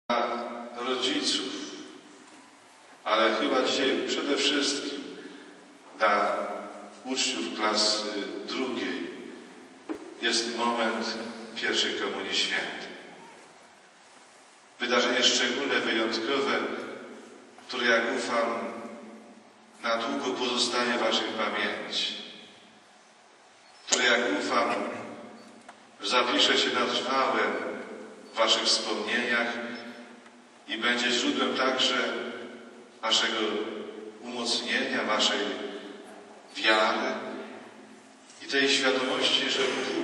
dla rodziców, ale chyba dzisiaj przede wszystkim dla uczniów klasy drugiej jest moment pierwszej Komunii Świętej. Wydarzenie szczególne, wyjątkowe, które, jak ufam, na długo pozostanie w waszej pamięci, które, jak ufam, zapisze się na trwałe w waszych wspomnieniach i będzie źródłem także waszego umocnienia, waszej wiary i tej świadomości, że Bóg